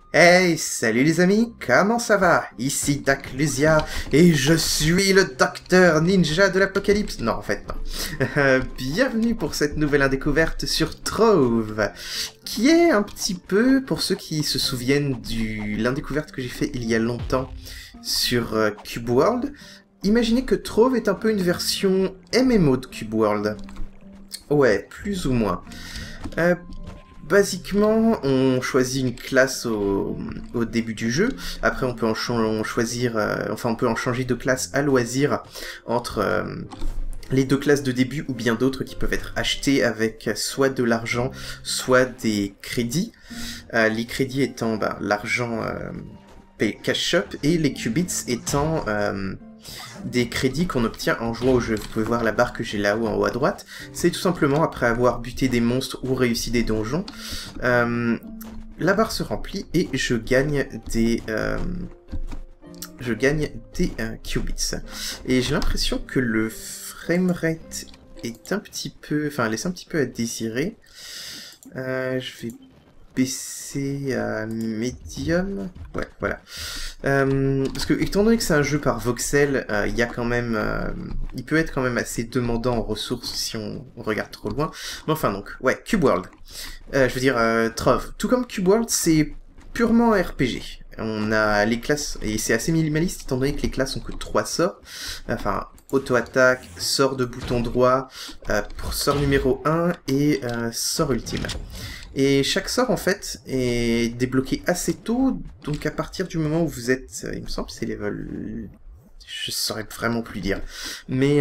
Hey, salut les amis, comment ça va? Ici Daclusia, et je suis le docteur ninja de l'apocalypse. Non, en fait, non. Bienvenue pour cette nouvelle découverte sur Trove, qui est un petit peu, pour ceux qui se souviennent de l'indécouverte que j'ai fait il y a longtemps sur Cube World, imaginez que Trove est un peu une version MMO de Cube World. Ouais, plus ou moins. Basiquement, on choisit une classe au début du jeu. Après, on peut en choisir, on peut en changer de classe à loisir entre les deux classes de début ou bien d'autres qui peuvent être achetées avec soit de l'argent, soit des crédits. Les crédits étant l'argent cash shop et les qubits étant des crédits qu'on obtient en jouant au jeu. Vous pouvez voir la barre que j'ai là-haut en haut à droite. C'est tout simplement après avoir buté des monstres ou réussi des donjons. La barre se remplit et je gagne des qubits. Et j'ai l'impression que le framerate est un petit peu... Enfin, laisse un petit peu à désirer. Je vais baisser à medium. Ouais, voilà. Parce que, étant donné que c'est un jeu par voxel, il y a quand même... il peut être quand même assez demandant en ressources si on regarde trop loin. Mais enfin donc, ouais, Cube World. Je veux dire, Trove. Tout comme Cube World, c'est purement un RPG. On a les classes, et c'est assez minimaliste étant donné que les classes ont que 3 sorts. Enfin, auto-attaque, sort de bouton droit, pour sort numéro 1 et sort ultime. Et chaque sort, en fait, est débloqué assez tôt, donc à partir du moment où vous êtes... il me semble que c'est level... Je saurais vraiment plus dire. Mais...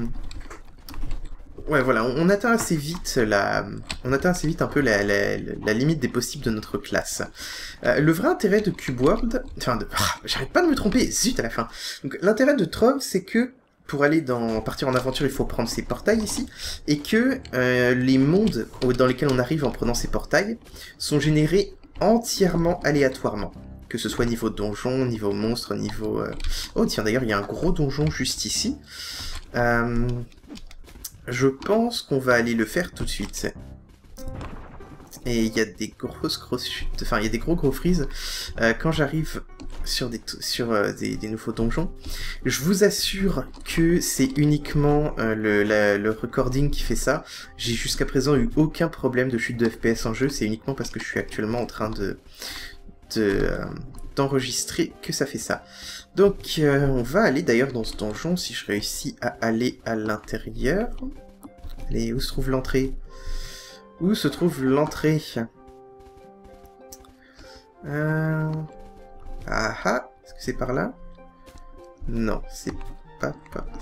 ouais, voilà, on atteint assez vite on atteint assez vite un peu la limite des possibles de notre classe. Le vrai intérêt de Cube World... Enfin, j'arrête pas de me tromper, zut à la fin. Donc, l'intérêt de Trove, c'est que pour aller partir en aventure, il faut prendre ces portails ici, et que les mondes dans lesquels on arrive en prenant ces portails sont générés entièrement aléatoirement. Que ce soit niveau donjon, niveau monstre, niveau... Oh tiens, d'ailleurs, il y a un gros donjon juste ici. Je pense qu'on va aller le faire tout de suite. Et il y a des grosses chutes, enfin il y a des gros freezes quand j'arrive sur des nouveaux donjons. Je vous assure que c'est uniquement le recording qui fait ça. J'ai jusqu'à présent eu aucun problème de chute de FPS en jeu, c'est uniquement parce que je suis actuellement en train d'enregistrer que ça fait ça. Donc on va aller d'ailleurs dans ce donjon si je réussis à aller à l'intérieur. Allez, où se trouve l'entrée ? Où se trouve l'entrée? Ah ah, est-ce que c'est par là? Non, c'est pas...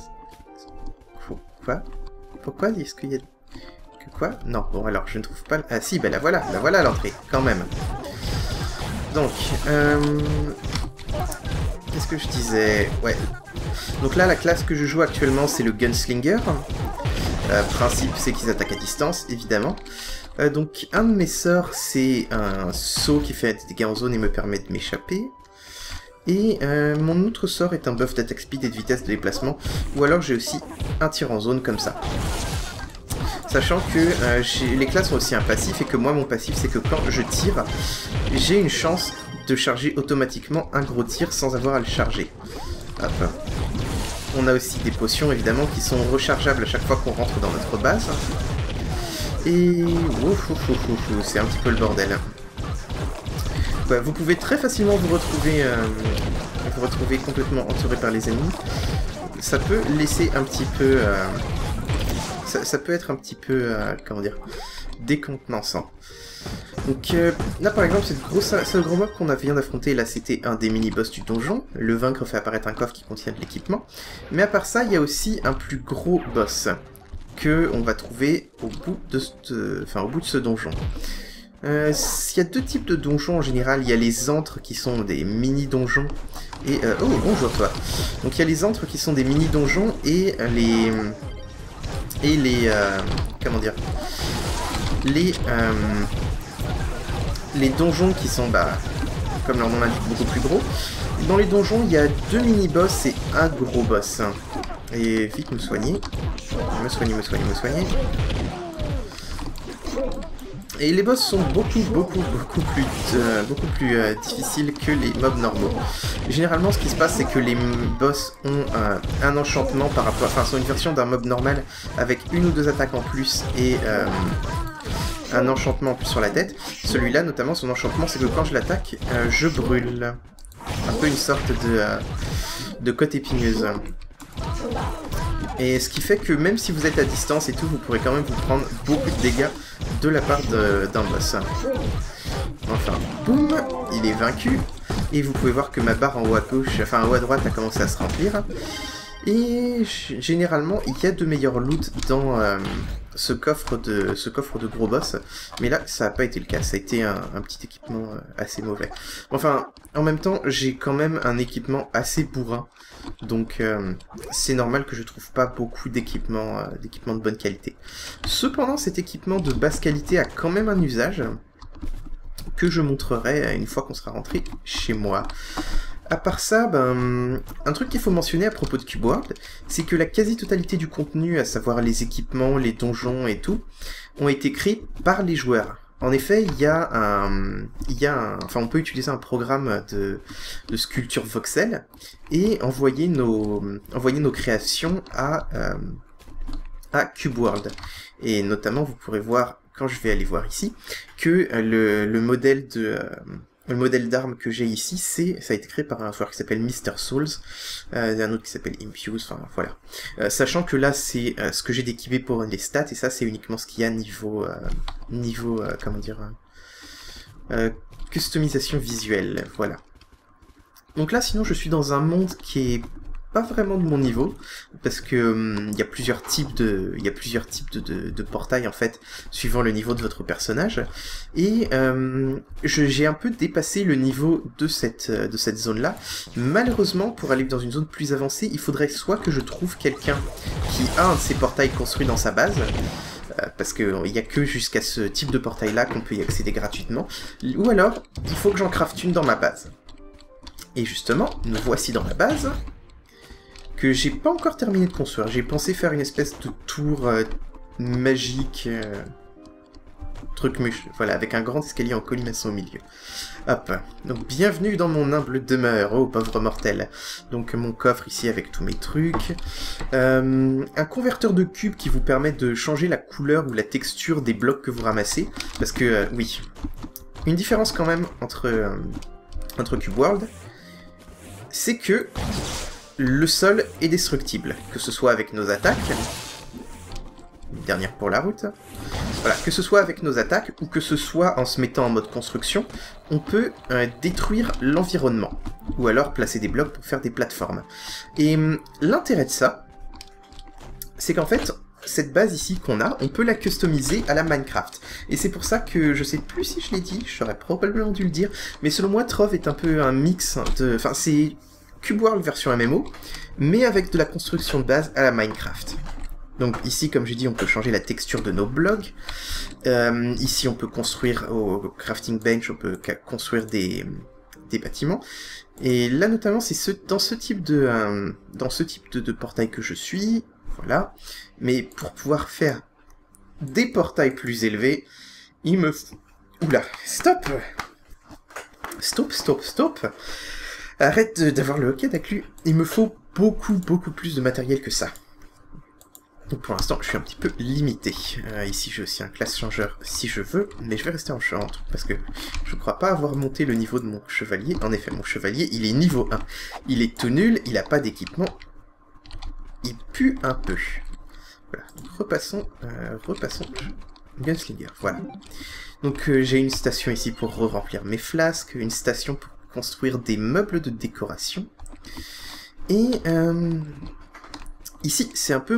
Quoi? Pourquoi est-ce qu'il y a... Que quoi? Non, bon alors, je ne trouve pas... Ah si, ben la voilà l'entrée, quand même. Donc, qu'est-ce que je disais? Ouais. Donc là, la classe que je joue actuellement, c'est le Gunslinger. Principe, c'est qu'ils attaquent à distance, évidemment. Donc, un de mes sorts, c'est un saut qui fait des dégâts en zone et me permet de m'échapper. Et mon autre sort est un buff d'attaque speed et de vitesse de déplacement, ou alors j'ai aussi un tir en zone comme ça. Sachant que les classes ont aussi un passif, et que moi, mon passif, c'est que quand je tire, j'ai une chance de charger automatiquement un gros tir sans avoir à le charger. Hop. On a aussi des potions, évidemment, qui sont rechargeables à chaque fois qu'on rentre dans notre base. Et... c'est un petit peu le bordel. Ouais, vous pouvez très facilement vous retrouver complètement entouré par les ennemis. Ça peut laisser un petit peu... ça peut être un petit peu, comment dire, décontenançant. Donc là par exemple, ce gros mob qu'on vient d'affronter, là c'était un des mini-boss du donjon. Le vaincre fait apparaître un coffre qui contient de l'équipement. Mais à part ça, il y a aussi un plus gros boss que on va trouver au bout de ce donjon. Il y a deux types de donjons en général. Il y a les antres qui sont des mini-donjons. Et oh, bonjour toi. Donc il y a les antres qui sont des mini-donjons et comment dire, les donjons qui sont, comme leur nom l'indique, beaucoup plus gros. Dans les donjons, il y a deux mini-boss et un gros boss. Et vite, me soigner. Me soigner. Et les boss sont beaucoup plus difficiles que les mobs normaux. Généralement, ce qui se passe, c'est que les boss ont un enchantement par rapport... Enfin, sont une version d'un mob normal avec une ou deux attaques en plus et un enchantement en plus sur la tête. Celui-là, notamment, son enchantement, c'est que quand je l'attaque, je brûle. Un peu une sorte de côte épineuse. Et ce qui fait que même si vous êtes à distance et tout, vous pourrez quand même vous prendre beaucoup de dégâts de la part d'un boss. Enfin, boum, il est vaincu. Et vous pouvez voir que ma barre en haut à gauche, enfin en haut à droite, a commencé à se remplir. Et généralement, il y a de meilleurs loot dans ce coffre de gros boss. Mais là, ça n'a pas été le cas. Ça a été un petit équipement assez mauvais. Enfin, en même temps, j'ai quand même un équipement assez bourrin. Donc c'est normal que je trouve pas beaucoup d'équipements de bonne qualité. Cependant, cet équipement de basse qualité a quand même un usage que je montrerai une fois qu'on sera rentré chez moi. À part ça, un truc qu'il faut mentionner à propos de Cube World, c'est que la quasi-totalité du contenu, à savoir les équipements, les donjons et tout, ont été créés par les joueurs. En effet, enfin, on peut utiliser un programme de sculpture voxel et envoyer nos créations à Cube World. Et notamment, vous pourrez voir, quand je vais aller voir ici, que le modèle d'arme que j'ai ici, ça a été créé par un joueur qui s'appelle Mr. Souls, un autre qui s'appelle Impuse, enfin voilà. Sachant que là, c'est ce que j'ai d'équipé pour les stats, et ça, c'est uniquement ce qu'il y a niveau comment dire, customisation visuelle, voilà. Donc là, sinon, je suis dans un monde qui est pas vraiment de mon niveau, parce que il y a plusieurs types de portails en fait, suivant le niveau de votre personnage, et j'ai un peu dépassé le niveau de cette zone-là. Malheureusement, pour aller dans une zone plus avancée, il faudrait soit que je trouve quelqu'un qui a un de ces portails construits dans sa base, parce qu'il n'y a que jusqu'à ce type de portail-là qu'on peut y accéder gratuitement, ou alors, il faut que j'en crafte une dans ma base. Et justement, nous voici dans la base, que j'ai pas encore terminé de construire. J'ai pensé faire une espèce de tour magique, truc mûche, voilà, avec un grand escalier en colimaçon au milieu. Hop, donc bienvenue dans mon humble demeure, oh pauvre mortel. Donc mon coffre ici avec tous mes trucs, un converteur de cubes qui vous permet de changer la couleur ou la texture des blocs que vous ramassez, parce que, oui, une différence quand même entre Cube World, c'est que le sol est destructible, que ce soit avec nos attaques, une dernière pour la route, voilà, que ce soit avec nos attaques ou que ce soit en se mettant en mode construction, on peut détruire l'environnement, ou alors placer des blocs pour faire des plateformes. Et l'intérêt de ça, c'est qu'en fait, cette base ici qu'on a, on peut la customiser à la Minecraft. Et c'est pour ça que, je sais plus si je l'ai dit, j'aurais probablement dû le dire, mais selon moi, Trove est un peu un mix de... Enfin, c'est Cube World version MMO, mais avec de la construction de base à la Minecraft. Donc ici, comme j'ai dit, on peut changer la texture de nos blocs. Ici, on peut construire au crafting bench, on peut construire des bâtiments. Et là, notamment, c'est dans ce type de portail que je suis. Voilà. Mais pour pouvoir faire des portails plus élevés, il me faut... Oula, stop! Stop! Arrête d'avoir le hockey d'aclu. Il me faut beaucoup plus de matériel que ça. Donc pour l'instant, je suis un petit peu limité. Ici, j'ai aussi un class changer si je veux, mais je vais rester en chantre, parce que je ne crois pas avoir monté le niveau de mon chevalier. En effet, mon chevalier, il est niveau 1. Il est tout nul, il n'a pas d'équipement. Il pue un peu. Voilà, donc repassons Gunslinger, voilà. Donc j'ai une station ici pour remplir mes flasques, une station pour construire des meubles de décoration. Et ici, c'est un peu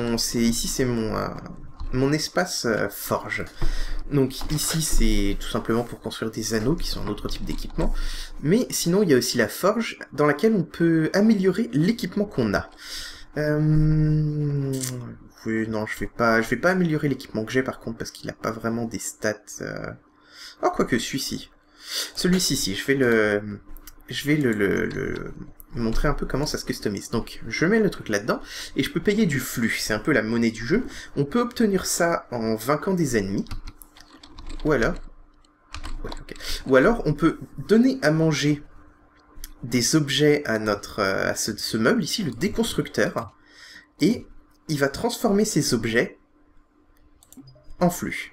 mon espace forge. Donc ici, c'est tout simplement pour construire des anneaux, qui sont un autre type d'équipement. Mais sinon, il y a aussi la forge, dans laquelle on peut améliorer l'équipement qu'on a. Oui, non, je vais pas améliorer l'équipement que j'ai, par contre, parce qu'il n'a pas vraiment des stats... Oh, quoique, celui-ci, si, je vais le montrer un peu comment ça se customise. Donc, je mets le truc là-dedans, et je peux payer du flux, c'est un peu la monnaie du jeu. On peut obtenir ça en vainquant des ennemis. Ou alors... Ouais, ok. Ou alors, on peut donner à manger des objets à ce meuble ici, le déconstructeur, et il va transformer ces objets en flux.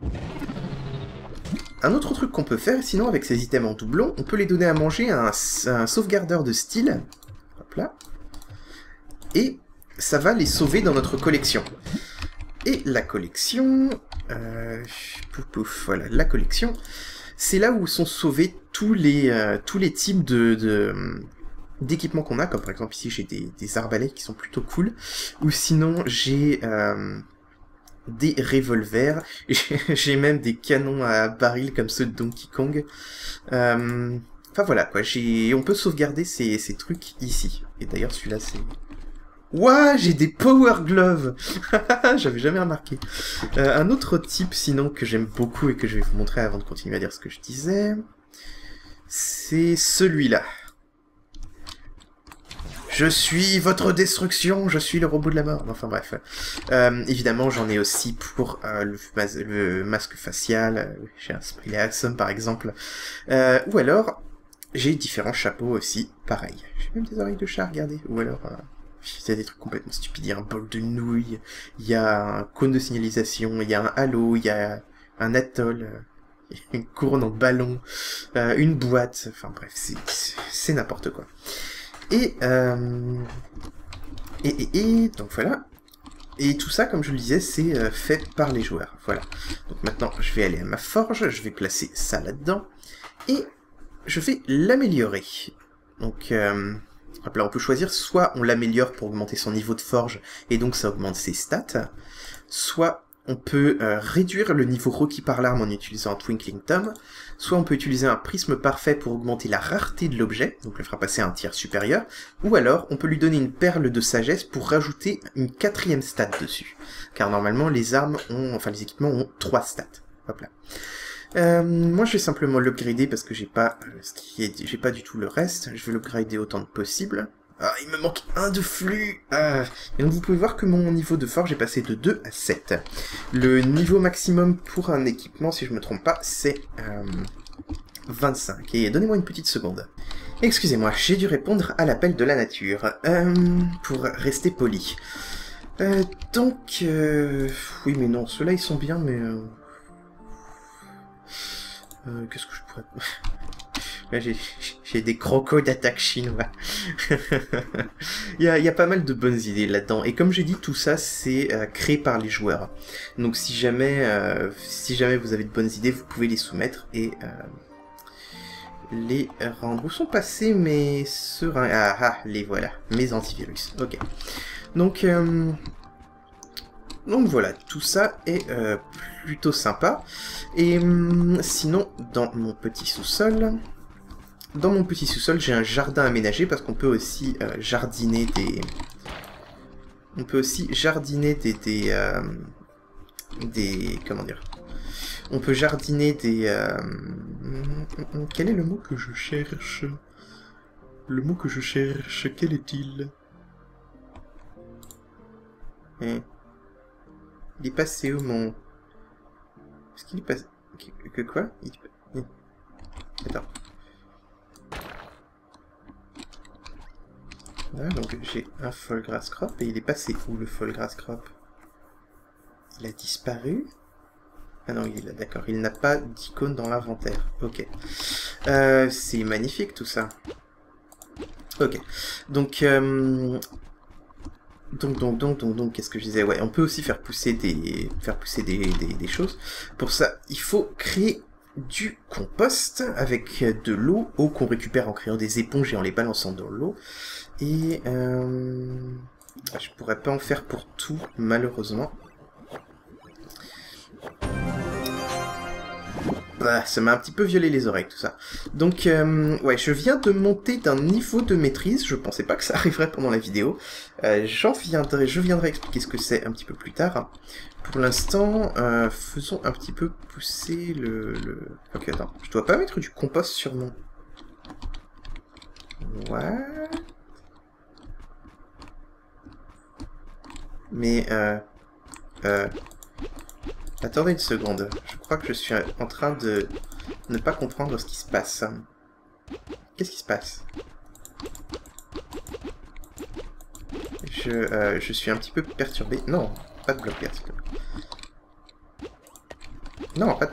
Un autre truc qu'on peut faire, sinon avec ces items en doublon, on peut les donner à manger à un sauvegardeur de style. Hop là. Et ça va les sauver dans notre collection. Et la collection... pouf pouf, voilà, la collection... C'est là où sont sauvés tous les types d'équipements qu'on a, comme par exemple ici j'ai des arbalètes qui sont plutôt cool, ou sinon j'ai des revolvers, j'ai même des canons à barils comme ceux de Donkey Kong. Enfin voilà quoi, on peut sauvegarder ces trucs ici. Et d'ailleurs celui-là c'est... Ouah, j'ai des Power Gloves. J'avais jamais remarqué. Un autre type, sinon, que j'aime beaucoup et que je vais vous montrer avant de continuer à dire ce que je disais, c'est celui-là. Je suis votre destruction, je suis le robot de la mort. Enfin bref. Évidemment, j'en ai aussi pour le masque facial. J'ai un spray Axum, par exemple. Ou alors, j'ai différents chapeaux aussi, pareil. J'ai même des oreilles de chat, regardez. Ou alors... il y a des trucs complètement stupides, il y a un bol de nouilles, il y a un cône de signalisation, il y a un halo, il y a un atoll, une couronne en ballon, une boîte, enfin bref, c'est n'importe quoi. Et donc voilà. Et tout ça, comme je le disais, c'est fait par les joueurs. Voilà. Donc maintenant, je vais aller à ma forge, je vais placer ça là-dedans, et je vais l'améliorer. Donc... hop là, on peut choisir, soit on l'améliore pour augmenter son niveau de forge, et donc ça augmente ses stats, soit on peut réduire le niveau requis par l'arme en utilisant un Twinkling Tom, soit on peut utiliser un prisme parfait pour augmenter la rareté de l'objet, donc le fera passer à un tiers supérieur, ou alors on peut lui donner une perle de sagesse pour rajouter une 4e stat dessus. Car normalement les armes ont, enfin les équipements ont 3 stats. Hop là. Moi je vais simplement l'upgrader parce que j'ai pas j'ai pas du tout le reste. Je vais l'upgrader autant que possible. Ah, il me manque un de flux. Et donc vous pouvez voir que mon niveau de forge est passé de 2 à 7. Le niveau maximum pour un équipement, si je me trompe pas, c'est 25. Et donnez-moi une petite seconde. Excusez-moi, j'ai dû répondre à l'appel de la nature. Pour rester poli. Donc... oui mais non, ceux-là ils sont bien mais... qu'est-ce que je pourrais... Là, j'ai des crocos d'attaque chinois. il y a pas mal de bonnes idées là-dedans. Et comme j'ai dit, tout ça, c'est créé par les joueurs. Donc si jamais vous avez de bonnes idées, vous pouvez les soumettre et les rendre. Où sont passés mes seringues? Les voilà, mes antivirus. Ok. Donc voilà, tout ça est plutôt sympa. Et sinon, dans mon petit sous-sol, j'ai un jardin aménagé parce qu'on peut aussi jardiner des... On peut aussi jardiner comment dire? On peut jardiner des... Quel est le mot que je cherche? Le mot que je cherche, quel est-il? Il est passé où mon... Est-ce qu'il est passé... Que quoi? Attends. Voilà, donc j'ai un Fall Grass Crop, et il est passé où le Fall Grass Crop? Il a disparu? Ah non, il est là, d'accord. Il n'a pas d'icône dans l'inventaire. Ok. C'est magnifique tout ça. Ok. Donc, qu'est-ce que je disais? Ouais, on peut aussi faire pousser des choses. Pour ça, il faut créer du compost avec de l'eau qu'on récupère en créant des éponges et en les balançant dans l'eau. Et je pourrais pas en faire pour tout, malheureusement. Bah, ça m'a un petit peu violé les oreilles, tout ça. Donc, ouais, je viens de monter d'un niveau de maîtrise. Je pensais pas que ça arriverait pendant la vidéo. Je viendrai expliquer ce que c'est un petit peu plus tard. Pour l'instant, faisons un petit peu pousser Ok, attends. Je dois pas mettre du compost sur mon... What? Mais, Attendez une seconde. Je crois que je suis en train de ne pas comprendre ce qui se passe. Qu'est-ce qui se passe? Je suis un petit peu perturbé. Non, pas de bloc vert, s'il te plaît. Non, pas de...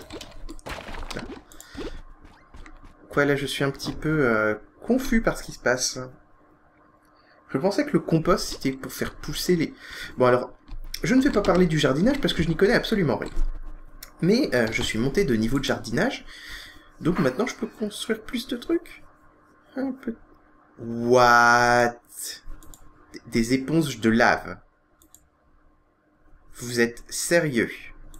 Quoi, là, je suis un petit peu confus par ce qui se passe. Je pensais que le compost, c'était pour faire pousser les... Bon, alors, je ne vais pas parler du jardinage parce que je n'y connais absolument rien. Mais je suis monté de niveau de jardinage, donc maintenant je peux construire plus de trucs. Un peu... What? Des éponges de lave. Vous êtes sérieux?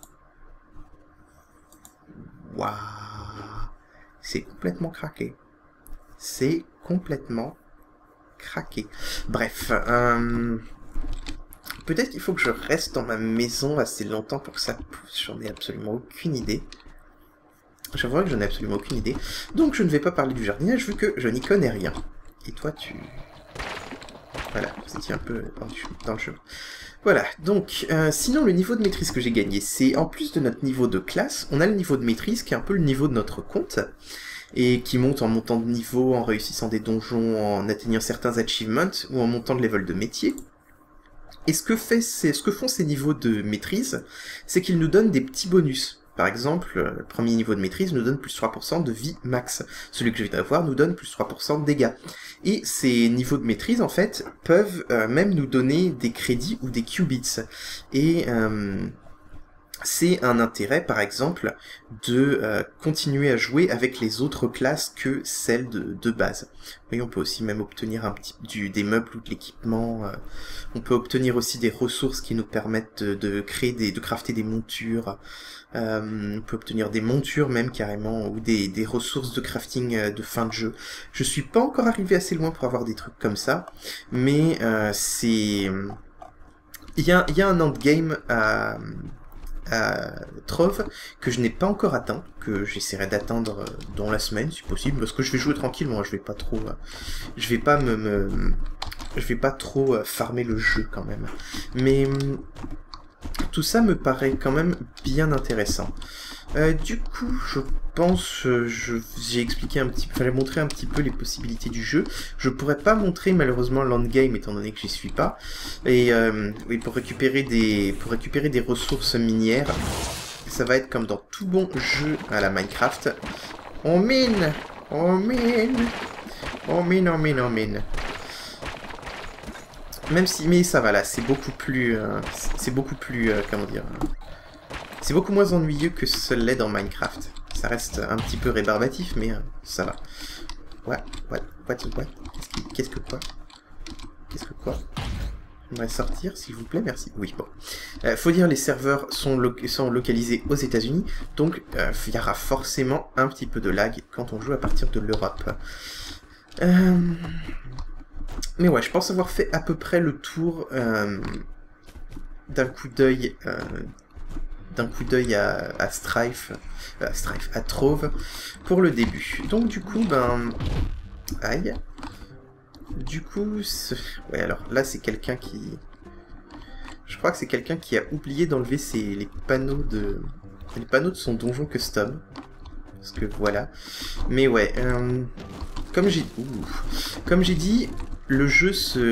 Waouh! C'est complètement craqué. C'est complètement craqué. Bref, peut-être qu'il faut que je reste dans ma maison assez longtemps pour que ça pousse. J'en ai absolument aucune idée. J'avoue que j'en ai absolument aucune idée. Donc je ne vais pas parler du jardinage vu que je n'y connais rien. Et toi tu... Voilà, vous étiez un peu dans le chemin. Voilà, donc, sinon le niveau de maîtrise que j'ai gagné, c'est en plus de notre niveau de classe, on a le niveau de maîtrise qui est un peu le niveau de notre compte, et qui monte en montant de niveau, en réussissant des donjons, en atteignant certains achievements, ou en montant de level de métier. Et ce que font ces niveaux de maîtrise, c'est qu'ils nous donnent des petits bonus. Par exemple, le premier niveau de maîtrise nous donne plus 3% de vie max. Celui que je vais avoir nous donne plus 3% de dégâts. Et ces niveaux de maîtrise, en fait, peuvent même nous donner des crédits ou des qubits. Et c'est un intérêt, par exemple, de continuer à jouer avec les autres classes que celles de base. Oui, on peut aussi même obtenir des meubles ou de l'équipement. On peut obtenir aussi des ressources qui nous permettent de crafter des montures. On peut obtenir des montures même carrément, ou des ressources de crafting de fin de jeu. Je suis pas encore arrivé assez loin pour avoir des trucs comme ça, mais c'est... Il y a un endgame à Trove que je n'ai pas encore atteint, que j'essaierai d'atteindre dans la semaine si possible, parce que je vais jouer tranquillement, je vais pas trop farmer le jeu quand même. Mais tout ça me paraît quand même bien intéressant. Du coup, je pense, j'ai expliqué fallait montrer un petit peu les possibilités du jeu. Je pourrais pas montrer malheureusement l'endgame étant donné que j'y suis pas. Et oui, pour récupérer des ressources minières, ça va être comme dans tout bon jeu à la Minecraft. On mine, on mine, on mine, on mine, on mine. Mais ça va là, c'est beaucoup plus, comment dire, c'est beaucoup moins ennuyeux que ce l'est dans Minecraft. Ça reste un petit peu rébarbatif, mais ça va. What? Qu'est-ce que quoi? J'aimerais sortir, s'il vous plaît, merci. Oui, bon. Faut dire, les serveurs sont localisés aux États-Unis, donc il y aura forcément un petit peu de lag quand on joue à partir de l'Europe. Mais ouais, je pense avoir fait à peu près le tour d'un coup d'œil à à Trove pour le début. Donc du coup, aïe. Du coup, ouais, alors là c'est quelqu'un qui... Je crois que c'est quelqu'un qui a oublié d'enlever les panneaux de son donjon custom. Parce que voilà. Mais ouais, comme j'ai dit, le jeu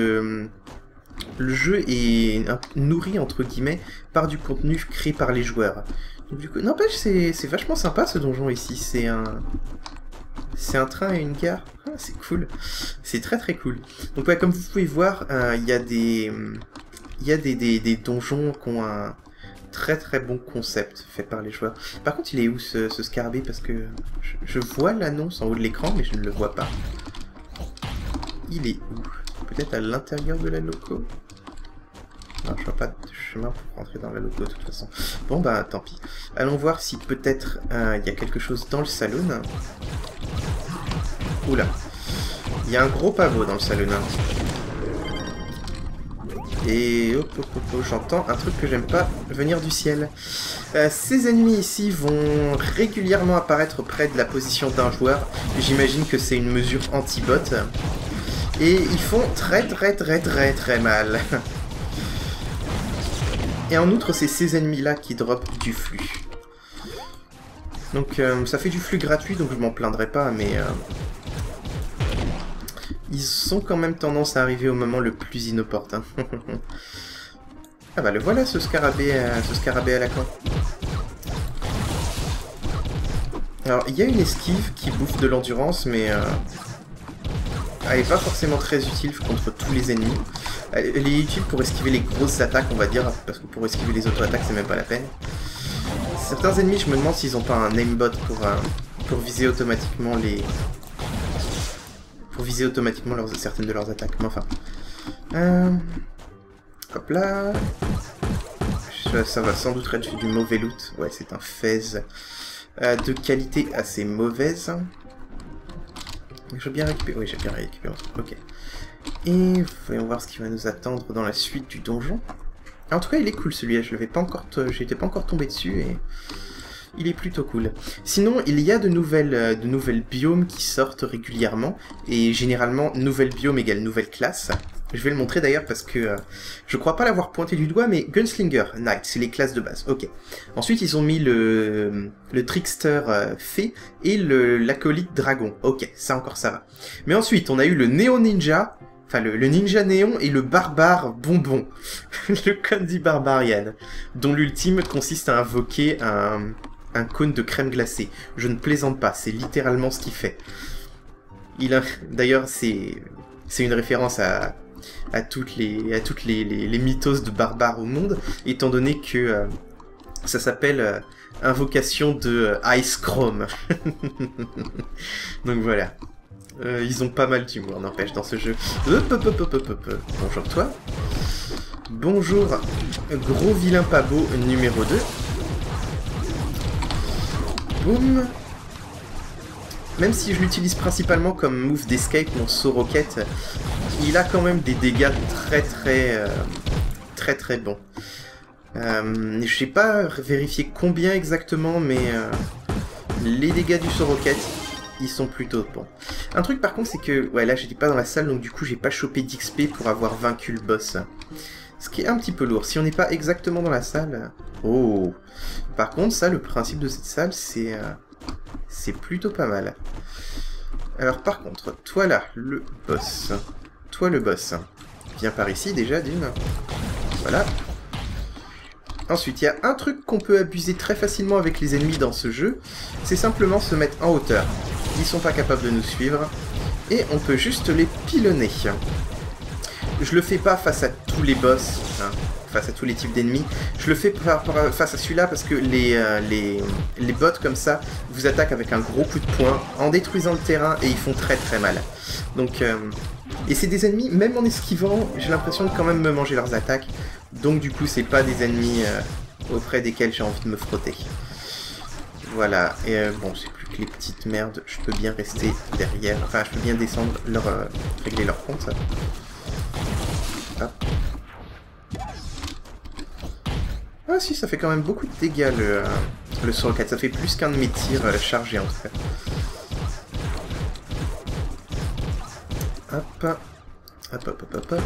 est nourri, entre guillemets, par du contenu créé par les joueurs. Donc, du coup, n'empêche, c'est vachement sympa ce donjon ici. C'est un train et une gare. Ah, c'est cool. C'est très très cool. Donc ouais, comme vous pouvez voir, il y a des donjons qui ont un très très bon concept fait par les joueurs. Par contre, il est où ce scarabée? Parce que je vois l'annonce en haut de l'écran, mais je ne le vois pas. Il est où? Peut-être à l'intérieur de la loco? Non, je vois pas de chemin pour rentrer dans la loco de toute façon. Bon bah tant pis. Allons voir si peut-être il y a quelque chose dans le saloon. Oula. Il y a un gros pavot dans le saloon. Et j'entends un truc que j'aime pas venir du ciel. Ces ennemis ici vont régulièrement apparaître près de la position d'un joueur. J'imagine que c'est une mesure anti-bot. Et ils font très mal. Et en outre, c'est ces ennemis-là qui dropent du flux. Donc ça fait du flux gratuit, donc je m'en plaindrai pas, mais... ils ont quand même tendance à arriver au moment le plus inopportun. Ah bah le voilà, ce scarabée à la con. Alors, il y a une esquive qui bouffe de l'endurance, mais elle n'est pas forcément très utile contre tous les ennemis. Elle est utile pour esquiver les grosses attaques, on va dire, parce que pour esquiver les autres attaques, c'est même pas la peine. Certains ennemis, je me demande s'ils n'ont pas un aimbot pour viser automatiquement les... certaines de leurs attaques, mais enfin... Hop là... Ça va sans doute être du mauvais loot. Ouais, c'est un fez de qualité assez mauvaise. J'ai bien récupéré... Oui, j'ai bien récupéré. Ok. Et voyons voir ce qui va nous attendre dans la suite du donjon. En tout cas, il est cool celui-là. Je n'étais pas encore tombé dessus et il est plutôt cool. Sinon, il y a de nouvelles biomes qui sortent régulièrement et généralement, nouvelle biome égale nouvelle classe. Je vais le montrer d'ailleurs parce que je crois pas l'avoir pointé du doigt, mais Gunslinger, Knight, c'est les classes de base. Ok. Ensuite, ils ont mis le Trickster Fée et l'acolyte Dragon. Ok, ça encore ça va. Mais ensuite, on a eu le Néo Ninja, enfin le Ninja Néon et le Barbare Bonbon, le Candy Barbarian, dont l'ultime consiste à invoquer un cône de crème glacée. Je ne plaisante pas, c'est littéralement ce qu'il fait. D'ailleurs, c'est une référence à toutes les mythos de barbares au monde, étant donné que ça s'appelle Invocation de Ice Chrome. Donc voilà. Ils ont pas mal d'humour, n'empêche, dans ce jeu. Bonjour toi. Bonjour, gros vilain pas beau numéro 2. Boum. Même si je l'utilise principalement comme move d'escape, mon saut roquette, il a quand même des dégâts très bons. Je n'ai pas vérifié combien exactement, mais les dégâts du saut roquette, ils sont plutôt bons. Un truc par contre, c'est que, ouais, là j'étais pas dans la salle, donc du coup j'ai pas chopé d'XP pour avoir vaincu le boss. Ce qui est un petit peu lourd. Si on n'est pas exactement dans la salle... Oh. Par contre, ça, le principe de cette salle, c'est plutôt pas mal. Alors par contre, toi là, le boss. Toi le boss. Viens par ici déjà, d'une. Voilà. Ensuite, il y a un truc qu'on peut abuser très facilement avec les ennemis dans ce jeu. C'est simplement se mettre en hauteur. Ils sont pas capables de nous suivre. Et on peut juste les pilonner. Je le fais pas face à tous les boss, hein, face à tous les types d'ennemis. Je le fais face à celui-là parce que les bots comme ça vous attaquent avec un gros coup de poing en détruisant le terrain et ils font très mal. Donc, et c'est des ennemis, même en esquivant, j'ai l'impression de quand même me manger leurs attaques. Donc du coup, c'est pas des ennemis auprès desquels j'ai envie de me frotter. Voilà, et bon, c'est plus que les petites merdes, je peux bien rester derrière, enfin je peux bien descendre régler leur compte. Hop. Ah si, ça fait quand même beaucoup de dégâts le saut roquette, ça fait plus qu'un de mes tirs chargés en tout cas. Hop. Hop.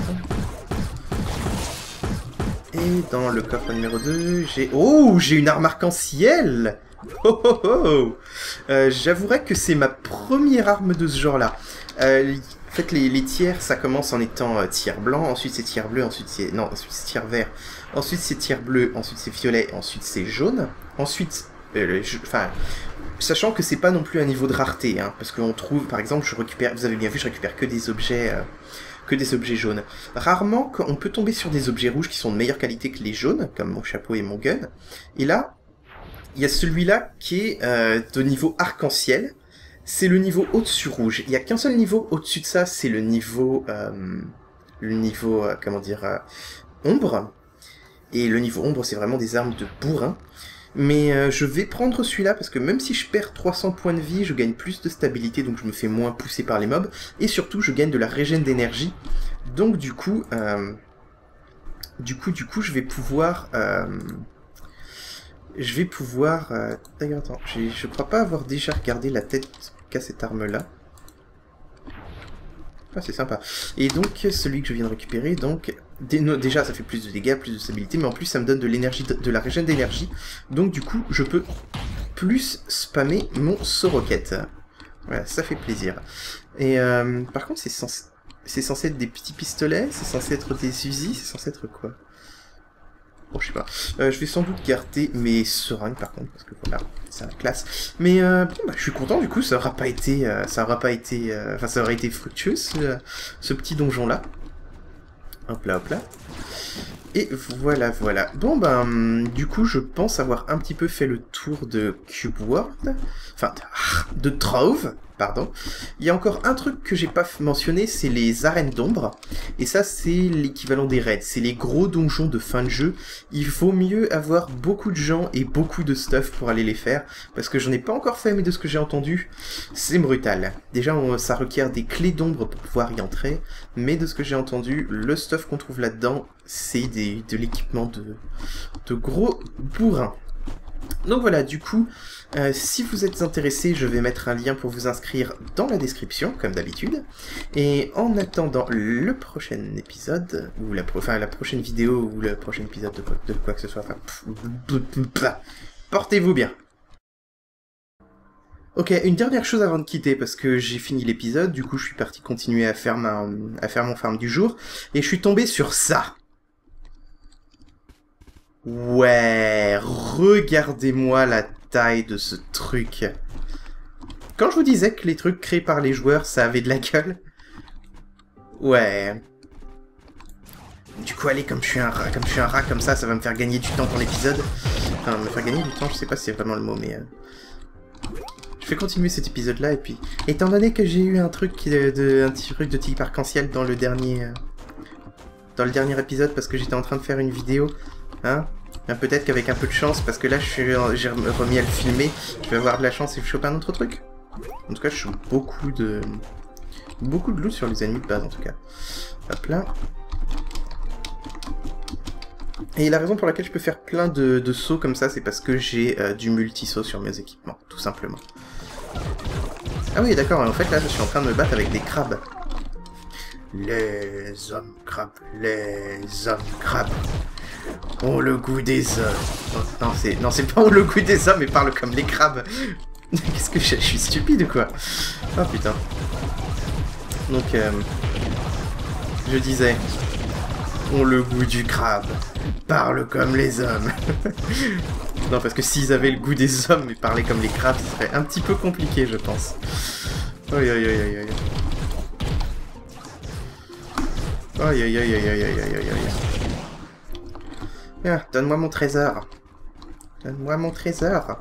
Et dans le coffre numéro 2, j'ai... Oh, j'ai une arme arc-en-ciel. Oh oh oh. J'avouerais que c'est ma première arme de ce genre-là. En fait, les tiers, ça commence en étant tiers blanc, ensuite c'est tiers bleu, ensuite c'est... Non, ensuite c'est tiers vert, ensuite c'est tiers bleu, ensuite c'est violet, ensuite c'est jaune, ensuite... Enfin... Sachant que c'est pas non plus un niveau de rareté, hein, parce qu'on trouve, par exemple, je récupère... Vous avez bien vu, je récupère que des objets jaunes. Rarement, on peut tomber sur des objets rouges qui sont de meilleure qualité que les jaunes, comme mon chapeau et mon gun. Et là, il y a celui-là qui est de niveau arc-en-ciel. C'est le niveau au-dessus rouge. Il n'y a qu'un seul niveau au-dessus de ça, c'est le niveau... comment dire... ombre. Et le niveau ombre, c'est vraiment des armes de bourrin. Mais je vais prendre celui-là parce que même si je perds 300 points de vie, je gagne plus de stabilité, donc je me fais moins pousser par les mobs. Et surtout, je gagne de la régène d'énergie. Donc du coup, je vais pouvoir... D'ailleurs, attends, je crois pas avoir déjà regardé la tête qu'a cette arme-là. Ah, c'est sympa. Et donc, celui que je viens de récupérer, donc... Déjà, ça fait plus de dégâts, plus de stabilité, mais en plus, ça me donne de l'énergie, de la régène d'énergie. Donc, du coup, je peux plus spammer mon saut roquette. Voilà, ça fait plaisir. Et par contre, c'est censé être des petits pistolets, c'est censé être des fusils, c'est censé être quoi? Bon, je sais pas. Je vais sans doute garder mes seringues par contre, parce que voilà, c'est la classe. Mais bon, bah, je suis content, du coup, ça aurait été, enfin, ça aurait été fructueux, ce petit donjon-là. Hop là, hop là. Et voilà, voilà. Bon, ben, du coup, je pense avoir un petit peu fait le tour de Cube World. Enfin, de Trove, pardon. Il y a encore un truc que j'ai pas mentionné, c'est les arènes d'ombre. Et ça, c'est l'équivalent des raids. C'est les gros donjons de fin de jeu. Il vaut mieux avoir beaucoup de gens et beaucoup de stuff pour aller les faire. Parce que j'en ai pas encore fait, mais de ce que j'ai entendu, c'est brutal. Déjà, ça requiert des clés d'ombre pour pouvoir y entrer. Mais de ce que j'ai entendu, le stuff qu'on trouve là-dedans, c'est de l'équipement de gros bourrins. Donc voilà, du coup, si vous êtes intéressé, je vais mettre un lien pour vous inscrire dans la description, comme d'habitude. Et en attendant le prochain épisode, ou la prochaine vidéo, ou le prochain épisode de quoi que ce soit, enfin, portez-vous bien. Ok, une dernière chose avant de quitter, parce que j'ai fini l'épisode, du coup je suis parti continuer à faire mon farm du jour, et je suis tombé sur ça. Ouais, regardez-moi la taille de ce truc. Quand je vous disais que les trucs créés par les joueurs, ça avait de la gueule. Ouais. Du coup, allez, comme je suis un rat comme ça va me faire gagner du temps pour l'épisode. Enfin, me faire gagner du temps, je sais pas si c'est vraiment le mot, mais... Je vais continuer cet épisode-là, et puis... Étant donné que j'ai eu un petit truc de type arc-en-ciel dans le dernier épisode, parce que j'étais en train de faire une vidéo... Hein, peut-être qu'avec un peu de chance, parce que là j'ai remis à le filmer, je vais avoir de la chance et je chope un autre truc. En tout cas, je chope beaucoup de loot sur les ennemis de base en tout cas. Hop là. Et la raison pour laquelle je peux faire plein de sauts comme ça, c'est parce que j'ai du multi-saut sur mes équipements, tout simplement. Ah oui, d'accord, en fait là je suis en train de me battre avec des crabes. Les hommes crabes, ont le goût des hommes. Non, c'est pas ont le goût des hommes, mais parle comme les crabes. Qu'est-ce que je suis stupide ou quoi? Oh putain. Donc, je disais, ont le goût du crabe, parle comme les hommes. Non, parce que s'ils avaient le goût des hommes et parlaient comme les crabes, ce serait un petit peu compliqué, je pense. Aïe aïe aïe aïe aïe. Aïe aïe aïe aïe aïe aïe aïe aïe aïe. Ah, donne-moi mon trésor. Donne-moi mon trésor.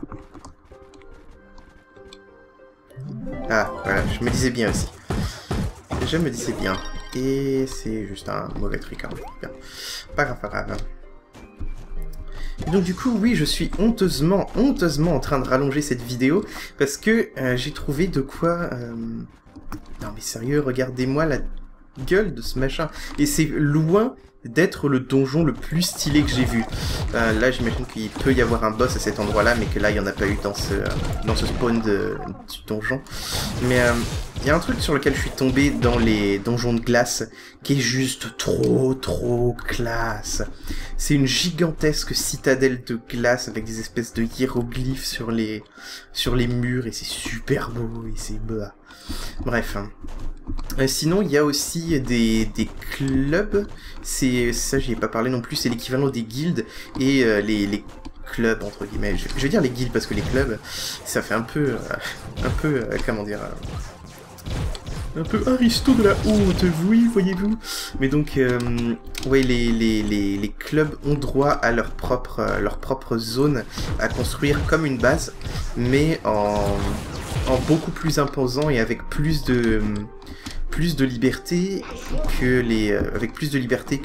Ah, voilà, je me disais bien aussi. Je me disais bien. Et c'est juste un mauvais truc, hein. Bien. Pas grave, pas grave. Et donc du coup, oui, je suis honteusement en train de rallonger cette vidéo, parce que j'ai trouvé de quoi... Non mais sérieux, regardez-moi la gueule de ce machin. Et c'est loin d'être le donjon le plus stylé que j'ai vu. Là, j'imagine qu'il peut y avoir un boss à cet endroit-là, mais que là, il n'y en a pas eu dans ce spawn du donjon. Mais il y a un truc sur lequel je suis tombé dans les donjons de glace qui est juste trop classe. C'est une gigantesque citadelle de glace avec des espèces de hiéroglyphes sur les murs, et c'est super beau, et c'est... Bref. Sinon, il y a aussi des clubs. Ça, j'y ai pas parlé non plus. C'est l'équivalent des guildes et les clubs entre guillemets. Je vais dire les guildes parce que les clubs, ça fait un peu, comment dire, un peu aristo de la haute, oui, voyez-vous. Mais donc, ouais, les clubs ont droit à leur propre zone à construire comme une base, mais en beaucoup plus imposant et avec plus de liberté que les avec plus de liberté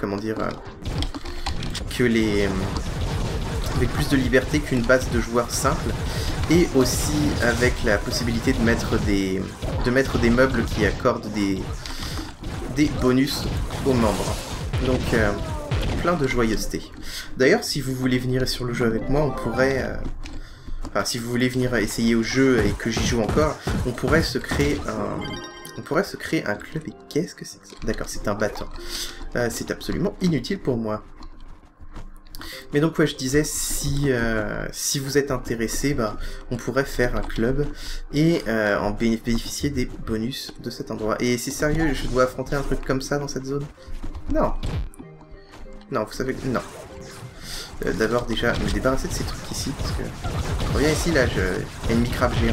qu'une base de joueurs simple, et aussi avec la possibilité de mettre des meubles qui accordent des bonus aux membres. Donc plein de joyeuseté. D'ailleurs, si vous voulez venir sur le jeu avec moi, on pourrait enfin, si vous voulez venir essayer au jeu et que j'y joue encore, on pourrait se créer on pourrait se créer un club. Et qu'est-ce que c'est que ça? D'accord, c'est un bâton. C'est absolument inutile pour moi. Mais donc, ouais, je disais, si vous êtes intéressé, bah, on pourrait faire un club et en bénéficier des bonus de cet endroit. Et c'est sérieux, je dois affronter un truc comme ça dans cette zone? Non. Non, vous savez... Non. D'abord, déjà, me débarrasser de ces trucs ici, parce que... Je reviens ici, là, il y a une micrave géant.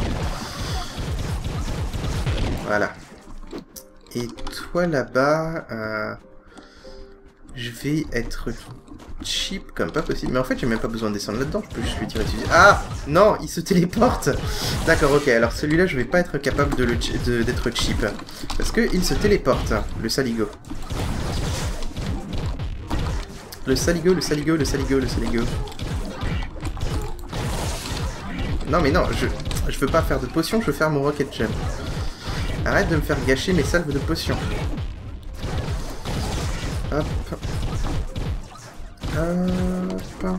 Voilà. Et toi, là-bas... Je vais être cheap comme pas possible. Mais en fait, j'ai même pas besoin de descendre là-dedans. Je peux juste lui tirer dessus. Ah non, il se téléporte. D'accord, ok. Alors celui-là, je vais pas être capable d'être cheap. Parce qu'il se téléporte, le saligo. Le saligo, le saligo, le saligo, le saligo. Non, mais non, je veux pas faire de potion, je veux faire mon rocket jump. Arrête de me faire gâcher mes salves de potions. Hop. Hop.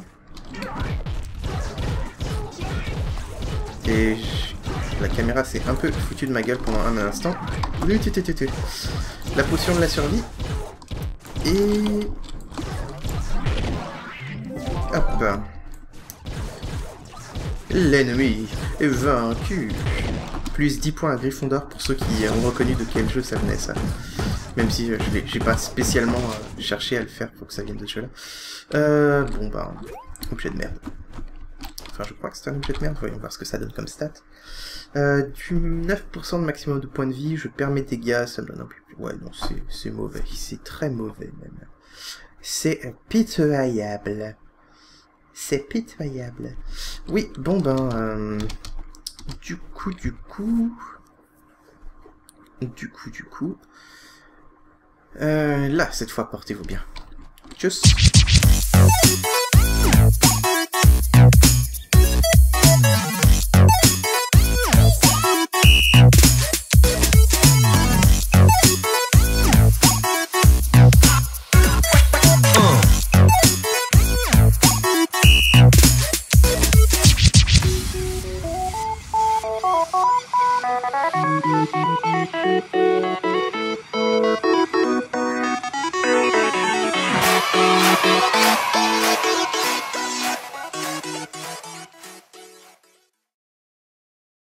Et la caméra s'est un peu foutue de ma gueule pendant un instant. La potion de la survie. Et... Hop. L'ennemi est vaincu. Plus 10 points à Gryffondor pour ceux qui ont reconnu de quel jeu ça venait, ça. Même si j'ai pas spécialement cherché à le faire pour que ça vienne de ce jeu-là. Bon bah, objet de merde. Enfin, je crois que c'est un objet de merde. Voyons voir ce que ça donne comme stat. Du 9% de maximum de points de vie, je perds mes dégâts, ça me donne un peu plus... Ouais, non, c'est mauvais. C'est très mauvais, même. C'est pitoyable. C'est pitoyable. Oui, bon ben... Du coup... Là, cette fois, portez-vous bien. Tchuss.